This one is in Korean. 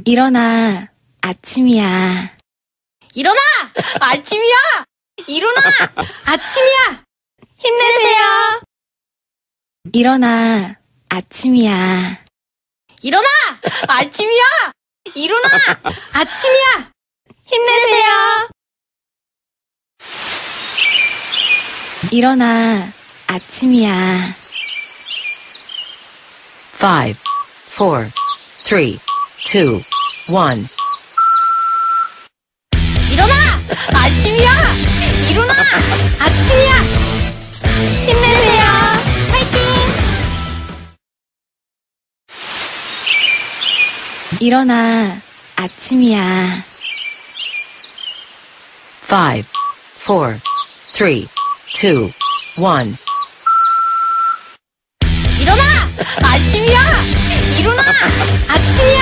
일어나, 아침이야. 일어나! 아침이야! 일어나! 아침이야! 힘내세요. 일어나, 아침이야. 일어나! 아침이야! 일어나! 아침이야! 힘내세요. 일어나, 아침이야. 5, 4, 3, 2, 1. 일어나! 아침이야! 일어나! 아침이야! 힘내세요. 파이팅! 일어나, 아침이야. 5, 4, 3, 2, 1. 일어나! 아침이야! 일어나! 아침이야!